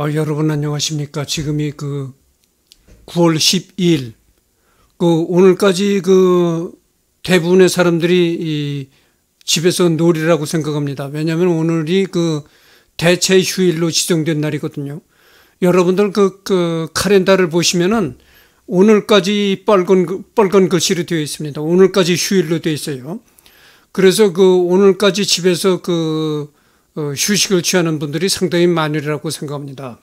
여러분 안녕하십니까? 지금이 9월 12일, 오늘까지 대부분의 사람들이 집에서 놀이라고 생각합니다. 왜냐하면 오늘이 대체 휴일로 지정된 날이거든요. 여러분들 카렌다를 보시면은 오늘까지 빨간 글씨로 되어 있습니다. 오늘까지 휴일로 되어 있어요. 그래서 오늘까지 집에서 휴식을 취하는 분들이 상당히 많으리라고 생각합니다.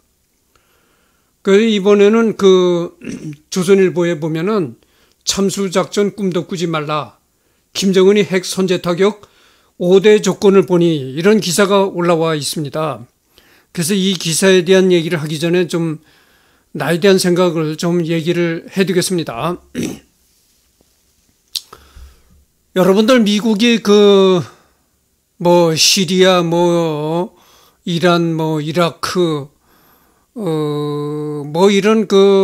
이번에는 조선일보에 보면은 참수작전 꿈도 꾸지 말라. 김정은이 핵 선제 타격 5대 조건을 보니 이런 기사가 올라와 있습니다. 그래서 이 기사에 대한 얘기를 하기 전에 좀 나에 대한 생각을 좀 얘기를 해두겠습니다. 여러분들 미국이 시리아, 이란, 이라크, 이런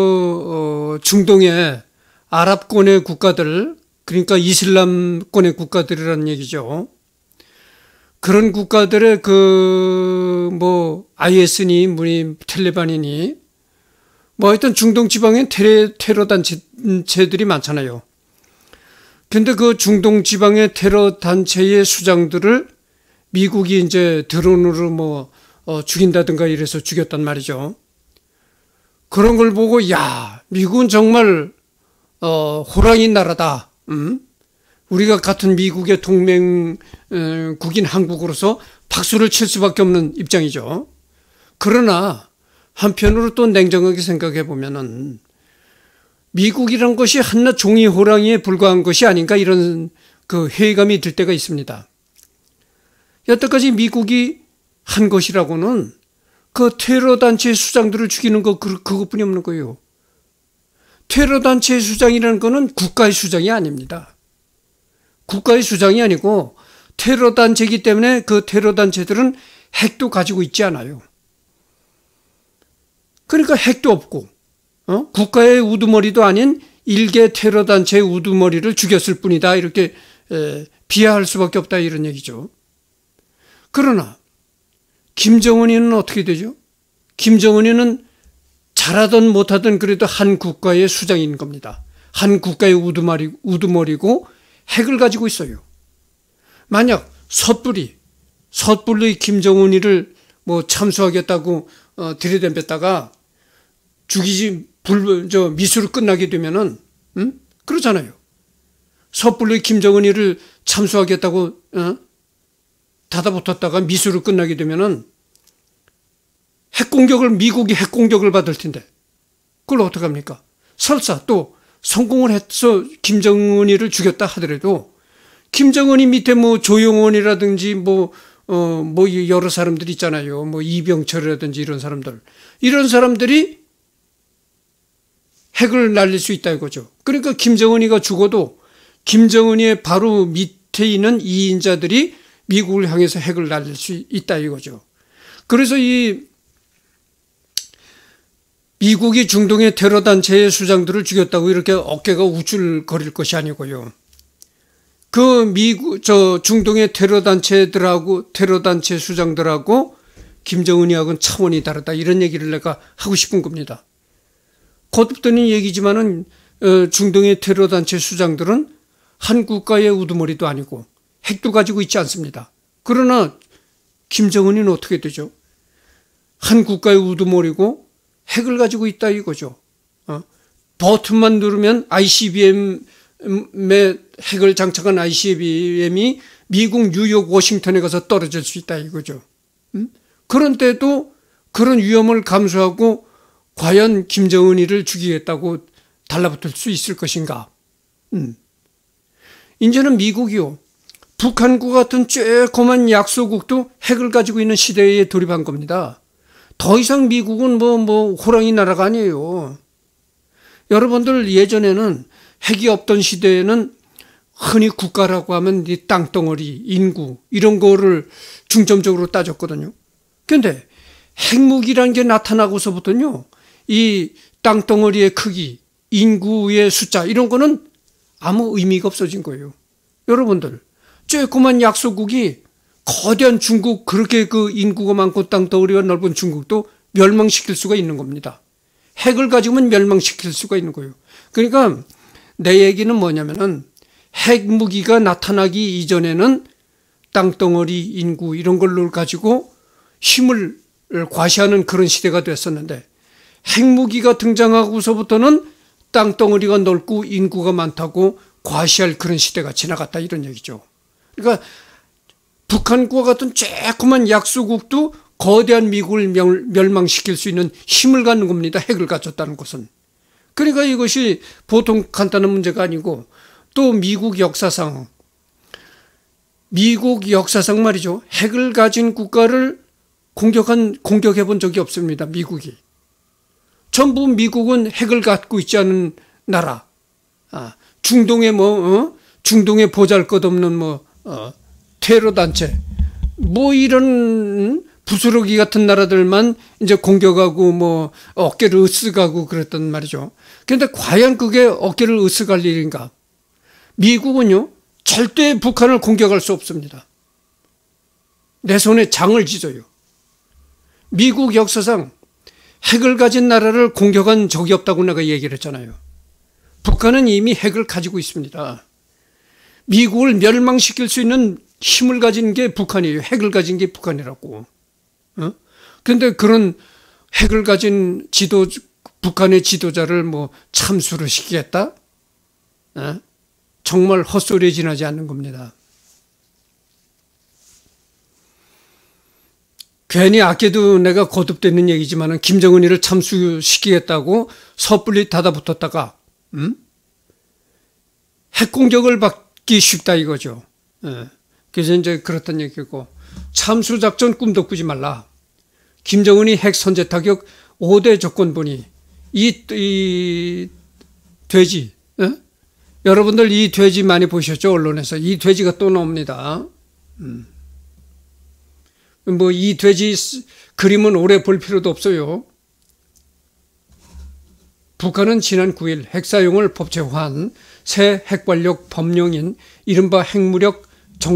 중동의 아랍권의 국가들, 그러니까 이슬람권의 국가들이라는 얘기죠. 그런 국가들의 IS니, 텔레반이니, 하여튼 중동 지방엔 테러 단체들이 많잖아요. 근데 중동 지방의 테러 단체의 수장들을 미국이 이제 드론으로 죽인다든가 이래서 죽였단 말이죠. 그런 걸 보고, 미국은 정말, 호랑이 나라다. 우리가 같은 미국의 동맹국인 한국으로서 박수를 칠 수밖에 없는 입장이죠. 그러나, 한편으로 또 냉정하게 생각해 보면은, 미국이란 것이 한낱 종이 호랑이에 불과한 것이 아닌가 이런 회의감이 들 때가 있습니다. 여태까지 미국이 한 것이라고는 테러 단체의 수장들을 죽이는 그것뿐이 없는 거예요. 테러 단체의 수장이라는 거는 국가의 수장이 아닙니다. 국가의 수장이 아니고 테러 단체이기 때문에 테러 단체들은 핵도 가지고 있지 않아요. 그러니까 핵도 없고 국가의 우두머리도 아닌 일개 테러 단체의 우두머리를 죽였을 뿐이다. 이렇게 비하할 수밖에 없다 이런 얘기죠. 그러나 김정은이는 어떻게 되죠? 김정은이는 잘하든 못하든 그래도 한 국가의 수장인 겁니다. 한 국가의 우두머리고 핵을 가지고 있어요. 만약 섣불리 김정은이를 참수하겠다고 들이댐혔다가 미수로 끝나게 되면은, 그러잖아요. 섣불리 김정은이를 참수하겠다고, 닫아붙었다가 미수로 끝나게 되면은, 미국이 핵공격을 받을 텐데, 그걸 어떡합니까? 설사 또 성공을 해서 김정은이를 죽였다 하더라도, 김정은이 밑에 조용원이라든지 여러 사람들 있잖아요. 이병철이라든지 이런 사람들이 핵을 날릴 수 있다 이거죠. 그러니까 김정은이가 죽어도 김정은이의 바로 밑에 있는 이인자들이 미국을 향해서 핵을 날릴 수 있다 이거죠. 그래서 미국이 중동의 테러 단체의 수장들을 죽였다고 이렇게 어깨가 우쭐거릴 것이 아니고요. 중동의 테러 단체 수장들하고 김정은이하고는 차원이 다르다 이런 얘기를 내가 하고 싶은 겁니다. 거듭되는 얘기지만은 중동의 테러 단체 수장들은 한 국가의 우두머리도 아니고 핵도 가지고 있지 않습니다. 그러나 김정은이는 어떻게 되죠? 한 국가의 우두머리고 핵을 가지고 있다 이거죠. 버튼만 누르면 ICBM의 핵을 장착한 ICBM이 미국 뉴욕 워싱턴에 가서 떨어질 수 있다 이거죠. 그런 때도 그런 위험을 감수하고 과연 김정은이를 죽이겠다고 달라붙을 수 있을 것인가? 이제는 미국이요. 북한과 같은 쬐꼬만 약소국도 핵을 가지고 있는 시대에 돌입한 겁니다. 더 이상 미국은 호랑이 나라가 아니에요. 여러분들 예전에는 핵이 없던 시대에는 흔히 국가라고 하면 이 땅덩어리, 인구 이런 거를 중점적으로 따졌거든요. 그런데 핵무기라는 게 나타나고서부터는요. 이 땅덩어리의 크기, 인구의 숫자 이런 거는 아무 의미가 없어진 거예요. 여러분들 쬐꼬만 약소국이 거대한 중국 그렇게 인구가 많고 땅덩어리가 넓은 중국도 멸망시킬 수가 있는 겁니다. 핵을 가지고는 멸망시킬 수가 있는 거예요. 그러니까 내 얘기는 뭐냐면은 핵무기가 나타나기 이전에는 땅덩어리, 인구 이런 걸로 가지고 힘을 과시하는 그런 시대가 됐었는데 핵무기가 등장하고서부터는 땅덩어리가 넓고 인구가 많다고 과시할 그런 시대가 지나갔다 이런 얘기죠. 그러니까 북한과 같은 조그만 약소국도 거대한 미국을 멸망시킬 수 있는 힘을 갖는 겁니다. 핵을 가졌다는 것은. 그러니까 이것이 보통 간단한 문제가 아니고 또 미국 역사상 말이죠. 핵을 가진 국가를 공격해 본 적이 없습니다. 미국이. 전부 미국은 핵을 갖고 있지 않은 나라. 중동에 중동에 보잘것없는 테러 단체 이런 부스러기 같은 나라들만 이제 공격하고 어깨를 으쓱하고 그랬단 말이죠. 그런데 과연 그게 어깨를 으쓱할 일인가? 미국은요 절대 북한을 공격할 수 없습니다. 내 손에 장을 찢어요. 미국 역사상 핵을 가진 나라를 공격한 적이 없다고 내가 얘기를 했잖아요. 북한은 이미 핵을 가지고 있습니다. 미국을 멸망시킬 수 있는 힘을 가진 게 북한이에요. 핵을 가진 게 북한이라고. 그런데 그런 핵을 가진 북한의 지도자를 참수를 시키겠다? 정말 헛소리에 지나지 않는 겁니다. 괜히 아껴도 내가 거듭되는 얘기지만 김정은이를 참수시키겠다고 섣불리 달아붙었다가 핵공격을 받기 쉽다 이거죠. 그래서 이제 그렇단 얘기고 참수작전 꿈도 꾸지 말라. 김정은이 핵 선제 타격 5대 조건본이 이 돼지 여러분들 이 돼지 많이 보셨죠? 언론에서 이 돼지가 또 나옵니다. 이 돼지 그림은 오래 볼 필요도 없어요. 북한은 지난 9일 핵사용을 법제화한 새 핵관력 법령인 이른바 핵무력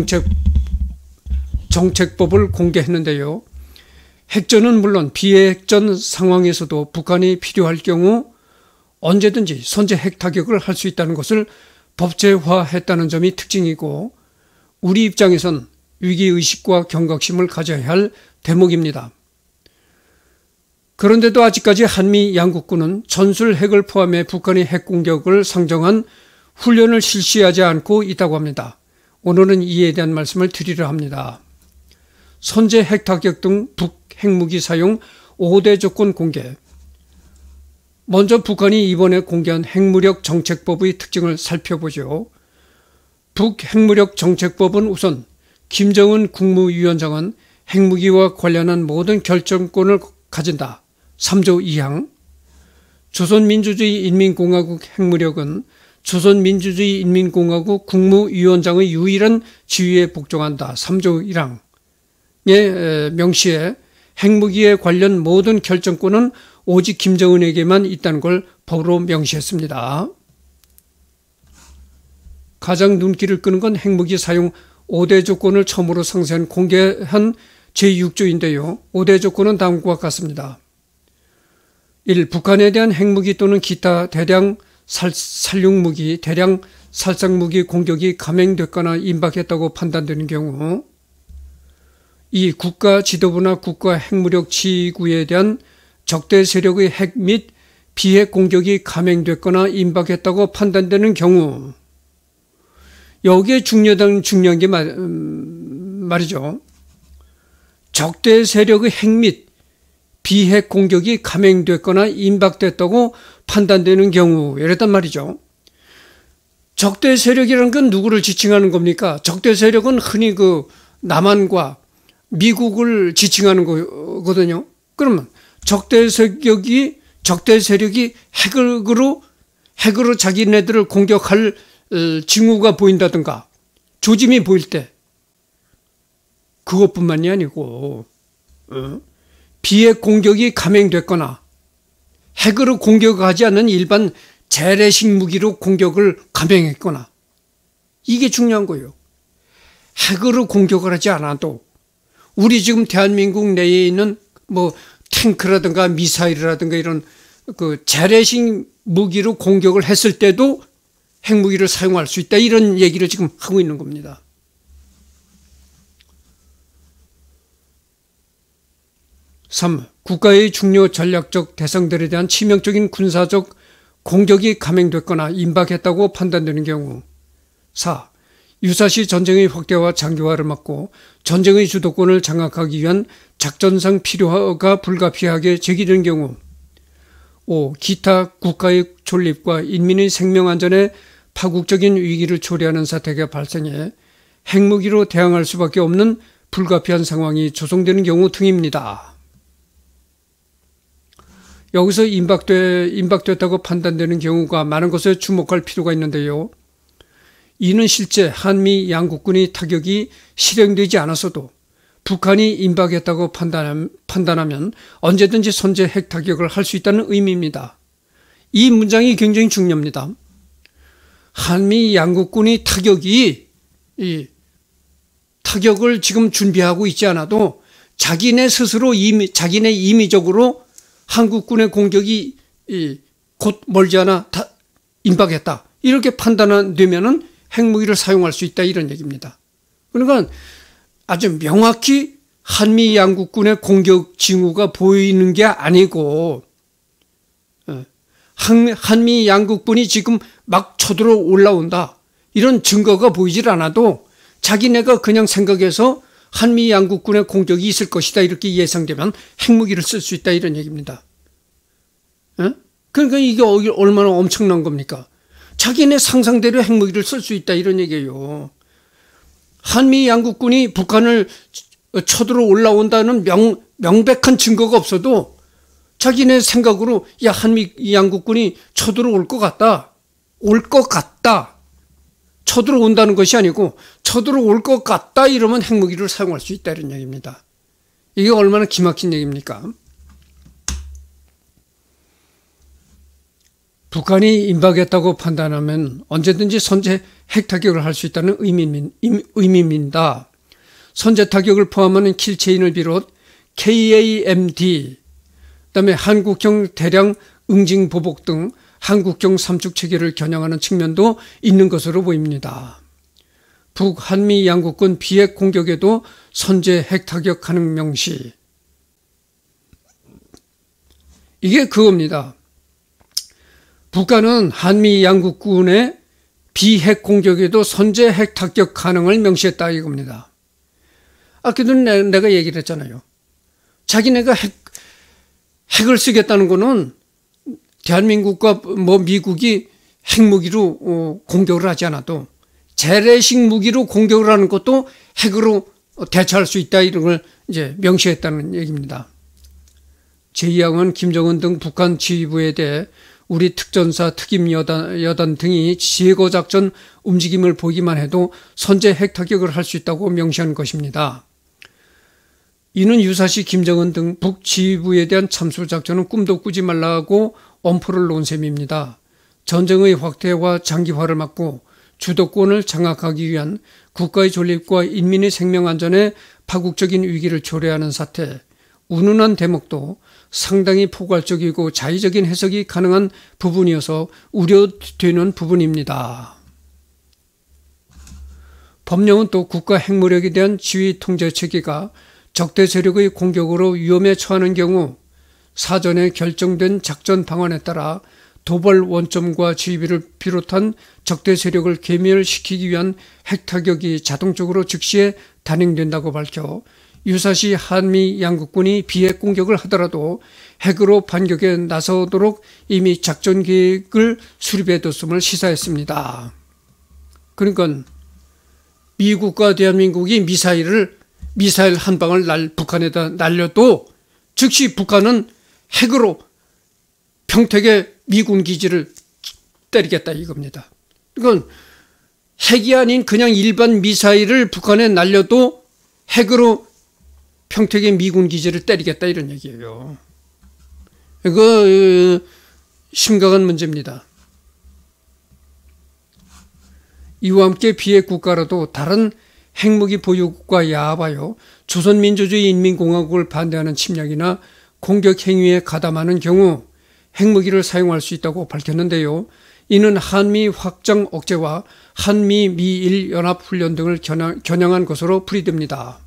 정책법을 공개했는데요. 핵전은 물론 비핵전 상황에서도 북한이 필요할 경우 언제든지 선제 핵타격을 할 수 있다는 것을 법제화했다는 점이 특징이고 우리 입장에선 위기의식과 경각심을 가져야 할 대목입니다. 그런데도 아직까지 한미 양국군은 전술 핵을 포함해 북한의 핵공격을 상정한 훈련을 실시하지 않고 있다고 합니다. 오늘은 이에 대한 말씀을 드리려 합니다. 선제 핵타격 등 북핵무기 사용 5대 조건 공개. 먼저 북한이 이번에 공개한 핵무력 정책법의 특징을 살펴보죠. 북핵무력 정책법은 우선 김정은 국무위원장은 핵무기와 관련한 모든 결정권을 가진다. 3조 2항. 조선민주주의 인민공화국 핵무력은 조선민주주의 인민공화국 국무위원장의 유일한 지휘에 복종한다. 3조 1항에 명시해 핵무기에 관련 모든 결정권은 오직 김정은에게만 있다는 걸 법으로 명시했습니다. 가장 눈길을 끄는 건 핵무기 사용 5대 조건을 처음으로 상세한 공개한 제6조인데요. 5대 조건은 다음과 같습니다. 1. 북한에 대한 핵무기 또는 기타 대량 살육무기, 대량 살상무기 공격이 감행됐거나 임박했다고 판단되는 경우 2. 국가 지도부나 국가 핵무력 지구에 대한 적대 세력의 핵 및 비핵 공격이 감행됐거나 임박했다고 판단되는 경우 여기에 중요한 게 말이죠. 적대 세력의 핵 및 비핵 공격이 감행됐거나 임박됐다고 판단되는 경우 이랬단 말이죠. 적대 세력이라는 건 누구를 지칭하는 겁니까? 적대 세력은 흔히 남한과 미국을 지칭하는 거거든요. 그러면 적대 세력이 핵으로 자기네들을 공격할 징후가 보인다든가 조짐이 보일 때 그것뿐만이 아니고 비핵 공격이 감행됐거나 핵으로 공격하지 않는 일반 재래식 무기로 공격을 감행했거나 이게 중요한 거예요. 핵으로 공격을 하지 않아도 우리 지금 대한민국 내에 있는 탱크라든가 미사일이라든가 이런 그 재래식 무기로 공격을 했을 때도 핵무기를 사용할 수 있다. 이런 얘기를 지금 하고 있는 겁니다. (3) 국가의 중요 전략적 대상들에 대한 치명적인 군사적 공격이 감행됐거나 임박했다고 판단되는 경우. (4) 유사시 전쟁의 확대와 장기화를 막고 전쟁의 주도권을 장악하기 위한 작전상 필요가 불가피하게 제기되는 경우. 5. 기타 국가의 존립과 인민의 생명안전에 파국적인 위기를 초래하는 사태가 발생해 핵무기로 대항할 수밖에 없는 불가피한 상황이 조성되는 경우 등입니다. 여기서 임박됐다고 판단되는 경우가 많은 것에 주목할 필요가 있는데요. 이는 실제 한미 양국군의 타격이 실행되지 않았어도 북한이 임박했다고 판단하면 언제든지 선제 핵 타격을 할 수 있다는 의미입니다. 이 문장이 굉장히 중요합니다. 한미 양국군이 타격을 지금 준비하고 있지 않아도 자기네 스스로 자기네 임의적으로 한국군의 공격이 곧 멀지 않아 임박했다. 이렇게 판단되면은 핵무기를 사용할 수 있다. 이런 얘기입니다. 그러니까 아주 명확히 한미 양국군의 공격 징후가 보이는 게 아니고 한미 양국군이 지금 막 쳐들어 올라온다. 이런 증거가 보이질 않아도 자기네가 그냥 생각해서 한미 양국군의 공격이 있을 것이다. 이렇게 예상되면 핵무기를 쓸 수 있다. 이런 얘기입니다. 그러니까 이게 얼마나 엄청난 겁니까? 자기네 상상대로 핵무기를 쓸 수 있다. 이런 얘기예요. 한미 양국군이 북한을 쳐들어 올라온다는 명백한 증거가 없어도 자기네 생각으로 야 한미 양국군이 쳐들어 올 것 같다. 쳐들어 온다는 것이 아니고 쳐들어 올 것 같다 이러면 핵무기를 사용할 수 있다 이런 얘기입니다. 이게 얼마나 기막힌 얘기입니까? 북한이 임박했다고 판단하면 언제든지 선제 핵타격을 할 수 있다는 의미입니다. 선제 타격을 포함하는 킬체인을 비롯 KAMD, 그다음에 한국형 대량 응징 보복 등 한국형 삼축 체계를 겨냥하는 측면도 있는 것으로 보입니다. 북한미 양국군 비핵 공격에도 선제 핵타격 가능 명시. 이게 그겁니다. 북한은 한미 양국군의 비핵 공격에도 선제 핵 타격 가능을 명시했다 이겁니다. 아까도 내가 얘기를 했잖아요. 자기네가 핵을 쓰겠다는 거는 대한민국과 미국이 핵무기로 공격을 하지 않아도 재래식 무기로 공격을 하는 것도 핵으로 대처할 수 있다 이런 걸 이제 명시했다는 얘기입니다. 제2양은 김정은 등 북한 지휘부에 대해 우리 특전사 특임여단 등이 제거작전 움직임을 보기만 해도 선제 핵타격을 할 수 있다고 명시한 것입니다. 이는 유사시 김정은 등 북지휘부에 대한 참수작전은 꿈도 꾸지 말라고 엄포를 놓은 셈입니다. 전쟁의 확대와 장기화를 막고 주도권을 장악하기 위한 국가의 존립과 인민의 생명안전에 파국적인 위기를 초래하는 사태, 운운한 대목도 상당히 포괄적이고 자의적인 해석이 가능한 부분이어서 우려되는 부분입니다. 법령은 또 국가 핵무력에 대한 지휘 통제 체계가 적대 세력의 공격으로 위험에 처하는 경우 사전에 결정된 작전 방안에 따라 도발 원점과 지휘비를 비롯한 적대 세력을 괴멸시키기 위한 핵타격이 자동적으로 즉시에 단행된다고 밝혀 유사시 한미 양국군이 비핵 공격을 하더라도 핵으로 반격에 나서도록 이미 작전 계획을 수립해뒀음을 시사했습니다. 그러니까 미국과 대한민국이 미사일 한 방을 북한에다 날려도 즉시 북한은 핵으로 평택의 미군 기지를 때리겠다 이겁니다. 이건 핵이 아닌 그냥 일반 미사일을 북한에 날려도 핵으로 평택의 미군 기지를 때리겠다 이런 얘기예요. 이거 심각한 문제입니다. 이와 함께 비핵 국가라도 다른 핵무기 보유국과 야합하여 조선민주주의 인민공화국을 반대하는 침략이나 공격 행위에 가담하는 경우 핵무기를 사용할 수 있다고 밝혔는데요. 이는 한미 확장 억제와 한미 미일 연합훈련 등을 겨냥한 것으로 풀이됩니다.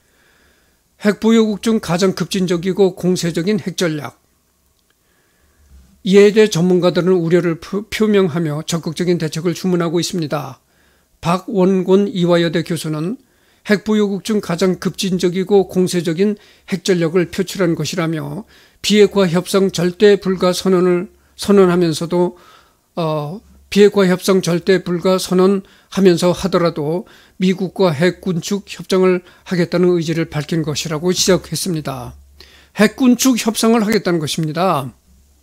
핵보유국 중 가장 급진적이고 공세적인 핵전략. 이에 대해 전문가들은 우려를 표명하며 적극적인 대책을 주문하고 있습니다. 박원곤 이화여대 교수는 핵보유국 중 가장 급진적이고 공세적인 핵전력을 표출한 것이라며 비핵화 협상 절대 불가 선언을 선언하면서도 비핵화 협상 절대 불가 선언하면서 하더라도 미국과 핵군축 협정을 하겠다는 의지를 밝힌 것이라고 지적했습니다. 핵군축 협상을 하겠다는 것입니다.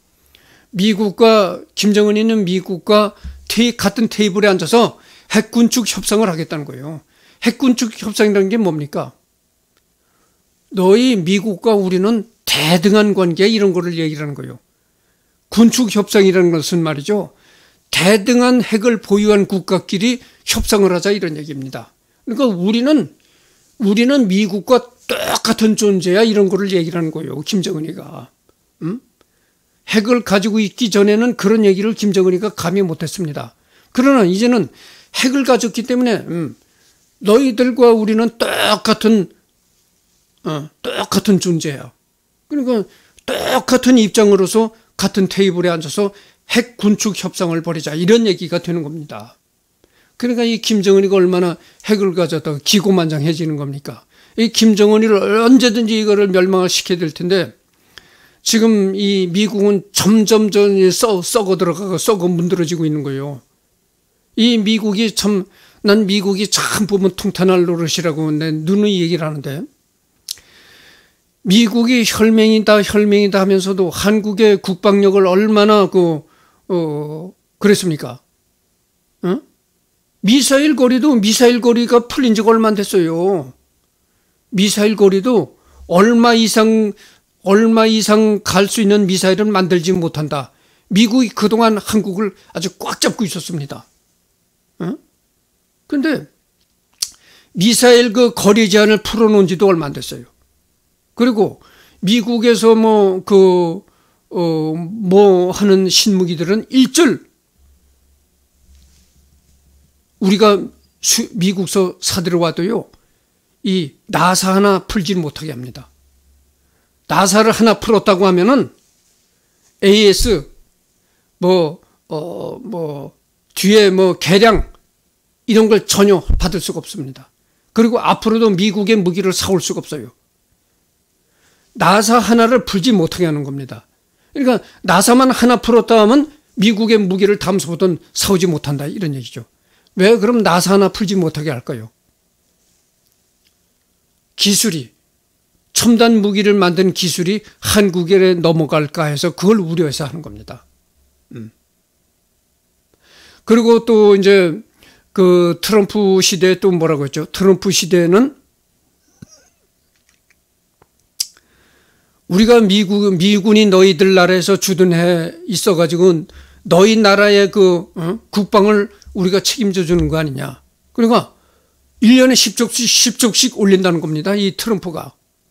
미국과 김정은이는 미국과 같은 테이블에 앉아서 핵군축 협상을 하겠다는 거예요. 핵군축 협상이라는 게 뭡니까? 너희 미국과 우리는 대등한 관계 이런 거를 얘기하는 거예요. 군축 협상이라는 것은 말이죠. 대등한 핵을 보유한 국가끼리 협상을 하자 이런 얘기입니다. 그러니까 우리는 미국과 똑같은 존재야 이런 거를 얘기하는 거예요. 김정은이가. 핵을 가지고 있기 전에는 그런 얘기를 김정은이가 감히 못했습니다. 그러나 이제는 핵을 가졌기 때문에 너희들과 우리는 똑같은 존재야. 그러니까 똑같은 입장으로서 같은 테이블에 앉아서 핵 군축 협상을 벌이자 이런 얘기가 되는 겁니다. 그러니까 이 김정은이가 얼마나 핵을 가졌다가 기고만장해지는 겁니까? 이 김정은이를 언제든지 이거를 멸망을 시켜야 될 텐데 지금 이 미국은 점점 썩어 들어가고 썩어 문드러지고 있는 거예요. 이 미국이 난 미국이 참 보면 통탄할 노릇이라고 내 누누이 얘기를 하는데 미국이 혈맹이다 하면서도 한국의 국방력을 얼마나 그랬습니까? 미사일 거리가 풀린 지가 얼마 안 됐어요. 미사일 거리도 얼마 이상 갈 수 있는 미사일은 만들지 못한다. 미국이 그동안 한국을 아주 꽉 잡고 있었습니다. 근데 미사일 그 거리 제한을 풀어놓은 지도 얼마 안 됐어요. 그리고 미국에서 하는 신무기들은 일절 우리가 미국서 사들여와도요, 이 나사 하나 풀지를 못하게 합니다. 나사를 하나 풀었다고 하면은 AS, 뒤에 개량, 이런 걸 전혀 받을 수가 없습니다. 그리고 앞으로도 미국의 무기를 사올 수가 없어요. 나사 하나를 풀지 못하게 하는 겁니다. 그러니까 나사만 하나 풀었다 하면 미국의 무기를 다음서부터는 사오지 못한다 이런 얘기죠. 왜 그럼 나사 하나 풀지 못하게 할까요? 기술이 첨단 무기를 만든 기술이 한국에 넘어갈까 해서 그걸 우려해서 하는 겁니다. 그리고 또 이제 그 트럼프 시대에 또 뭐라고 했죠? 트럼프 시대에는 우리가 미군이 너희들 나라에서 주둔해 있어가지고 너희 나라의 국방을 우리가 책임져 주는 거 아니냐. 그러니까 1년에 10족씩 올린다는 겁니다. 이 트럼프가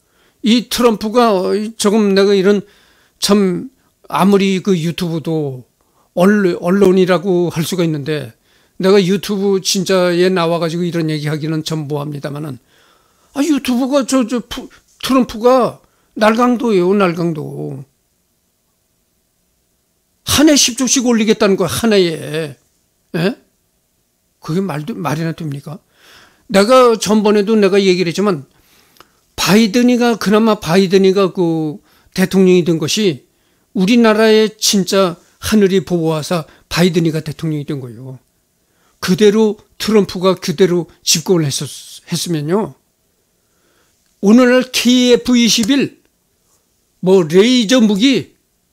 조금 내가 이런 참 아무리 그 유튜브도 언론이라고 할 수가 있는데 내가 유튜브 진짜에 나와가지고 이런 얘기하기는 참 뭐합니다만은 유튜브가 트럼프가 날강도예요. 날강도. 한 해 10조씩 올리겠다는 거야. 한 해에. 예? 그게 말이나 됩니까? 내가 전번에도 내가 얘기를 했지만 그나마 바이든이가 그 대통령이 된 것이 우리나라의 진짜 하늘이 보호하사 바이든이가 대통령이 된 거예요. 그대로 트럼프가 그대로 집권을 했으면요. 오늘날 KF-21 레이저 무기,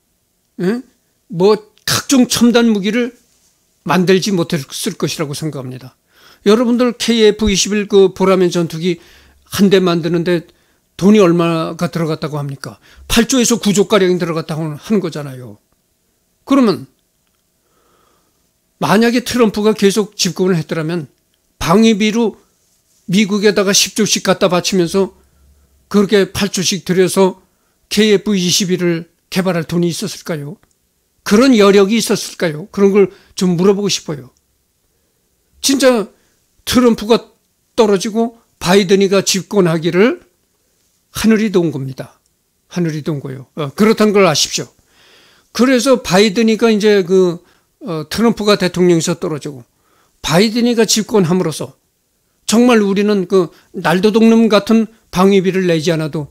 각종 첨단 무기를 만들지 못했을 것이라고 생각합니다. 여러분들 KF-21 그 보라맨 전투기 한 대 만드는데 돈이 얼마가 들어갔다고 합니까? 8조에서 9조가량이 들어갔다고 하는 거잖아요. 그러면 만약에 트럼프가 계속 집권을 했더라면 방위비로 미국에다가 10조씩 갖다 바치면서 그렇게 8조씩 들여서 KF-21을 개발할 돈이 있었을까요? 그런 여력이 있었을까요? 그런 걸 좀 물어보고 싶어요. 진짜 트럼프가 떨어지고 바이든이가 집권하기를 하늘이 도운 겁니다. 하늘이 도운 거예요. 그렇다는 걸 아십시오. 그래서 바이든이가 이제 트럼프가 대통령에서 떨어지고 바이든이가 집권함으로써 정말 우리는 날도독놈 같은 방위비를 내지 않아도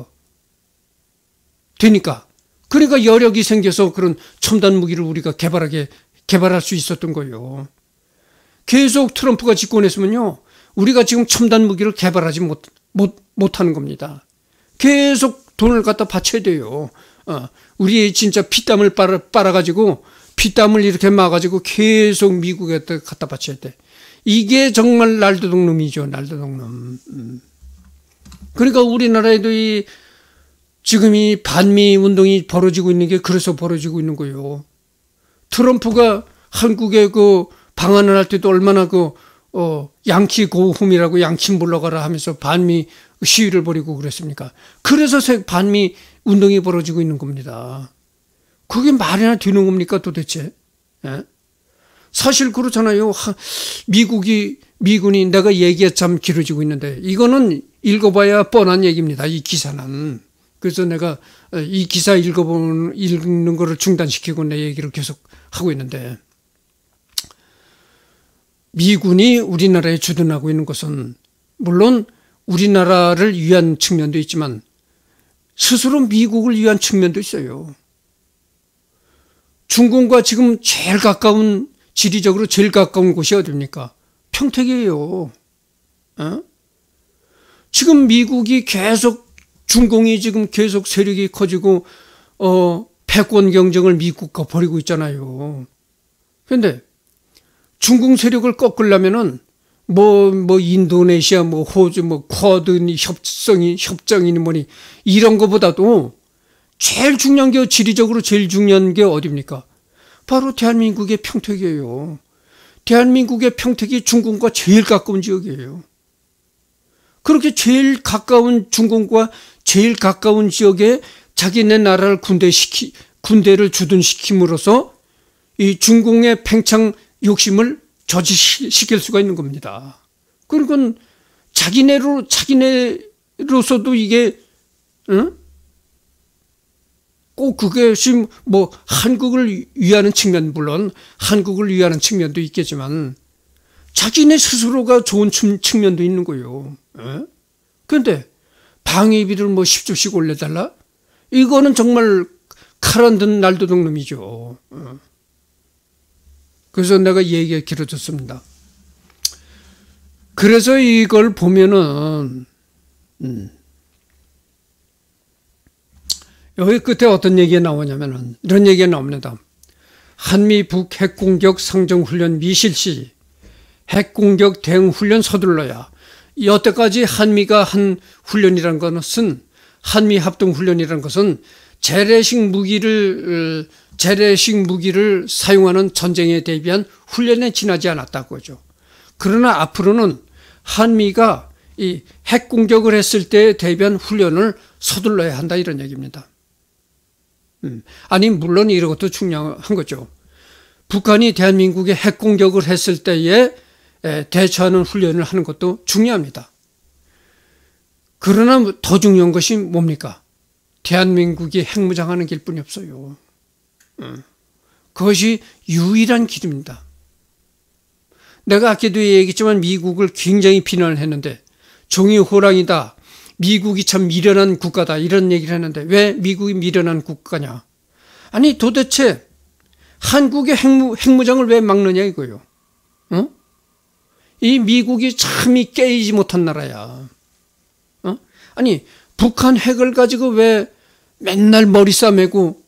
되니까, 그러니까 여력이 생겨서 그런 첨단 무기를 우리가 개발할 수 있었던 거예요. 계속 트럼프가 집권했으면요, 우리가 지금 첨단 무기를 개발하지 못하는 겁니다. 계속 돈을 갖다 바쳐야 돼요. 우리 진짜 피땀을 빨아가지고 피땀을 이렇게 막아가지고 계속 미국에 갖다 바쳐야 돼. 이게 정말 날도독놈이죠, 날도독놈. 그러니까 우리나라에도 지금 이 반미 운동이 벌어지고 있는 게 그래서 벌어지고 있는 거예요. 트럼프가 한국에 방한을 할 때도 얼마나 양키 고홈이라고 양키 물러가라 하면서 반미 시위를 벌이고 그랬습니까? 그래서 반미 운동이 벌어지고 있는 겁니다. 그게 말이나 되는 겁니까 도대체? 예? 사실 그렇잖아요. 미군이 내가 얘기가 참 길어지고 있는데 이거는 읽어봐야 뻔한 얘기입니다. 이 기사는. 그래서 내가 이 기사 읽는 거를 중단시키고 내 얘기를 계속 하고 있는데, 미군이 우리나라에 주둔하고 있는 것은 물론 우리나라를 위한 측면도 있지만 스스로 미국을 위한 측면도 있어요. 중공과 지금 지리적으로 제일 가까운 곳이 어디입니까? 평택이에요. 지금 미국이 중공이 지금 계속 세력이 커지고 패권 경쟁을 미국과 벌이고 있잖아요. 그런데 중공 세력을 꺾으려면은 인도네시아, 호주, 쿼드 협정이니 뭐니 이런 거보다도 제일 중요한 게, 지리적으로 제일 중요한 게 어디입니까? 바로 대한민국의 평택이에요. 대한민국의 평택이 중공과 제일 가까운 지역이에요. 그렇게 제일 가까운 중공과 제일 가까운 지역에 자기네 나라를 군대를 주둔시킴으로써 이 중공의 팽창 욕심을 저지시킬 수가 있는 겁니다. 그러니까 자기네로서도 이게 꼭 그것이 한국을 위하는 측면, 물론 한국을 위하는 측면도 있겠지만 자기네 스스로가 좋은 측면도 있는 거예요. 그런데 방위비를 10조씩 올려달라? 이거는 정말 칼 안 든 날도독놈이죠. 그래서 내가 얘기가 길어졌습니다. 그래서 이걸 보면은 여기 끝에 어떤 얘기가 나오냐면은 이런 얘기가 나옵니다. 한미 북 핵공격 상정훈련 미실시, 핵공격 대응 훈련 서둘러야. 여태까지 한미가 한 훈련이란 것은, 한미 합동 훈련이란 것은 재래식 무기를 사용하는 전쟁에 대비한 훈련에 지나지 않았다고 하죠. 그러나 앞으로는 한미가 이 핵공격을 했을 때에 대비한 훈련을 서둘러야 한다, 이런 얘기입니다. 아니, 물론 이런 것도 중요한 거죠. 북한이 대한민국에 핵공격을 했을 때에 대처하는 훈련을 하는 것도 중요합니다. 그러나 더 중요한 것이 뭡니까? 대한민국이 핵무장하는 길뿐이 없어요. 그것이 유일한 길입니다. 내가 아까도 얘기했지만 미국을 굉장히 비난을 했는데, 종이 호랑이다, 미국이 참 미련한 국가다, 이런 얘기를 했는데 왜 미국이 미련한 국가냐? 아니, 도대체 한국의 핵무장을 왜 막느냐 이거요. 이 미국이 참이 깨이지 못한 나라야. 아니, 북한 핵을 가지고 왜 맨날 머리 싸매고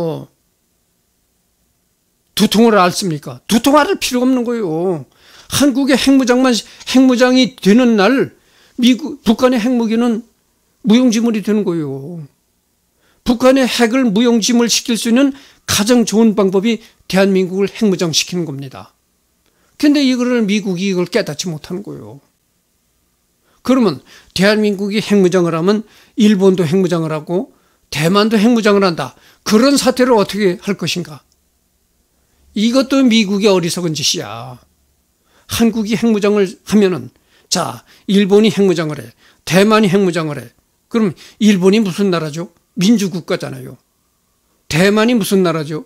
두통을 앓습니까? 두통 앓을 필요가 없는 거예요. 한국의 핵무장이 되는 날 북한의 핵무기는 무용지물이 되는 거예요. 북한의 핵을 무용지물 시킬 수 있는 가장 좋은 방법이 대한민국을 핵무장시키는 겁니다. 근데 미국이 이걸 깨닫지 못하는 거예요. 그러면 대한민국이 핵무장을 하면 일본도 핵무장을 하고 대만도 핵무장을 한다. 그런 사태를 어떻게 할 것인가? 이것도 미국의 어리석은 짓이야. 한국이 핵무장을 하면은, 자, 일본이 핵무장을 해. 대만이 핵무장을 해. 그럼 일본이 무슨 나라죠? 민주국가잖아요. 대만이 무슨 나라죠?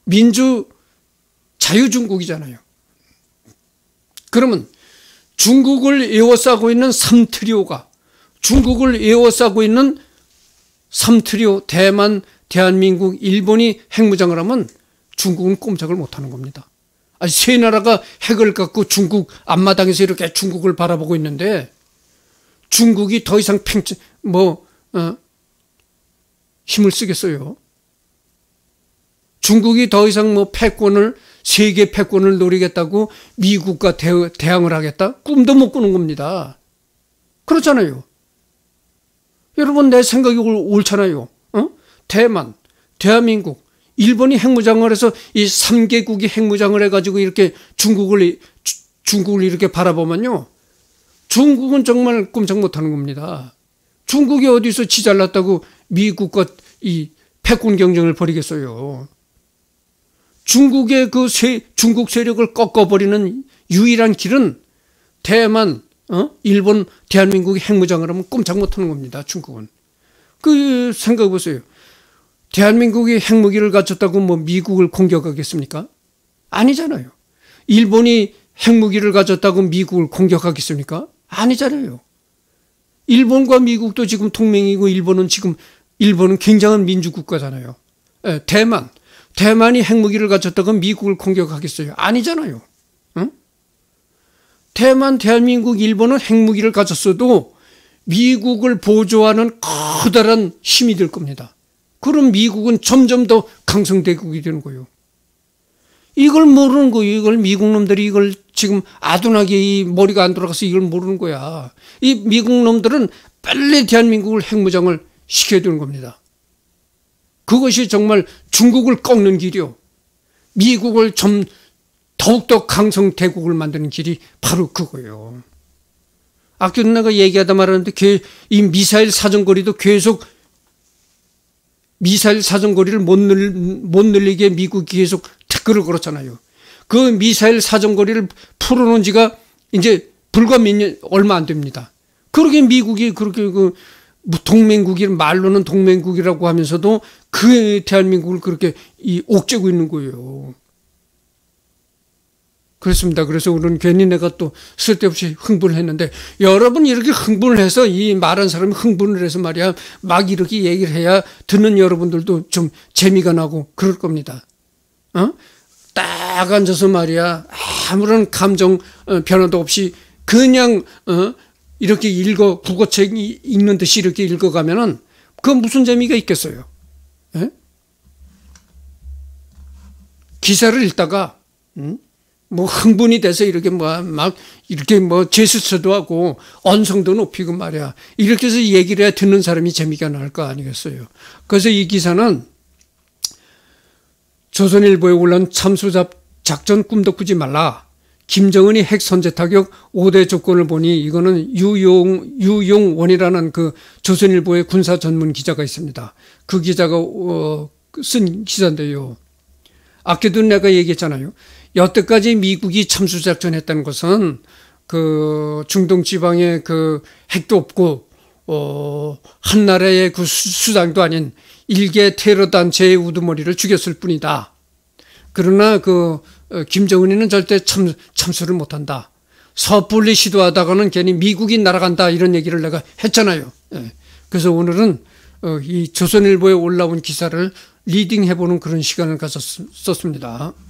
자유중국이잖아요. 그러면 중국을 에워싸고 있는 삼트리오가, 중국을 에워싸고 있는 삼트리오, 대만, 대한민국, 일본이 핵무장을 하면 중국은 꼼짝을 못하는 겁니다. 아니, 세 나라가 핵을 갖고 중국 앞마당에서 이렇게 중국을 바라보고 있는데 중국이 더 이상 힘을 쓰겠어요? 중국이 더 이상 세계 패권을 노리겠다고 미국과 대항을 하겠다? 꿈도 못 꾸는 겁니다. 그렇잖아요. 여러분, 내 생각이 옳잖아요. 대만, 대한민국, 일본이 핵무장을 해서 이 3개국이 핵무장을 해가지고 이렇게 중국을 이렇게 바라보면요. 중국은 정말 꼼짝 못하는 겁니다. 중국이 어디서 지 잘났다고 미국과 이 패권 경쟁을 벌이겠어요. 중국의 중국 세력을 꺾어버리는 유일한 길은 대만, 일본, 대한민국이 핵무장을 하면 꼼짝 못하는 겁니다. 중국은. 그 생각해 보세요. 대한민국이 핵무기를 갖췄다고 미국을 공격하겠습니까? 아니잖아요. 일본이 핵무기를 가졌다고 미국을 공격하겠습니까? 아니잖아요. 일본과 미국도 지금 동맹이고 일본은 굉장한 민주국가잖아요. 대만이 핵무기를 가졌다고 미국을 공격하겠어요? 아니잖아요. 응? 대만, 대한민국, 일본은 핵무기를 가졌어도 미국을 보조하는 커다란 힘이 될 겁니다. 그럼 미국은 점점 더 강성대국이 되는 거예요. 이걸 모르는 거예요. 이걸 미국 놈들이 이걸 지금 아둔하게 이 머리가 안 돌아가서 이걸 모르는 거야. 이 미국 놈들은 빨리 대한민국을 핵무장을 시켜야 되는 겁니다. 그것이 정말 중국을 꺾는 길이요. 미국을 더욱더 강성대국을 만드는 길이 바로 그거예요. 아까 내가 얘기하다 말았는데 이 미사일 사정거리도 계속 미사일 사정거리를 못 늘리게 미국이 계속 태클을 걸었잖아요. 그 미사일 사정거리를 풀어놓은 지가 이제 불과 얼마 안 됩니다. 그러게 미국이 그렇게 말로는 동맹국이라고 하면서도 그 대한민국을 그렇게 옥죄고 있는 거예요. 그렇습니다. 그래서 오늘은 괜히 내가 또 쓸데없이 흥분을 했는데, 여러분 이렇게 흥분을 해서 이 말한 사람이 흥분을 해서 말이야 막 이렇게 얘기를 해야 듣는 여러분들도 좀 재미가 나고 그럴 겁니다. 딱 앉아서 말이야 아무런 감정 변화도 없이 그냥 이렇게 국어책 읽는 듯이 이렇게 읽어가면은 그 무슨 재미가 있겠어요? 기사를 읽다가 흥분이 돼서 이렇게 제스처도 하고 언성도 높이고 말이야. 이렇게 해서 얘기를 해야 듣는 사람이 재미가 날 거 아니겠어요. 그래서 이 기사는 조선일보에 올라온 참수작전 꿈도 꾸지 말라. 김정은이 핵 선제 타격 5대 조건을 보니, 이거는 유용원이라는 그 조선일보의 군사 전문 기자가 있습니다. 그 기자가 쓴 기사인데요. 아까도 내가 얘기했잖아요. 여태까지 미국이 참수작전 했다는 것은 그 중동 지방에 그 핵도 없고 한 나라의 그 수장도 아닌 일개 테러 단체의 우두머리를 죽였을 뿐이다. 그러나 김정은이는 절대 참수를 못한다. 섣불리 시도하다가는 괜히 미국이 날아간다, 이런 얘기를 내가 했잖아요. 그래서 오늘은 이 조선일보에 올라온 기사를 리딩해보는 그런 시간을 가졌습니다.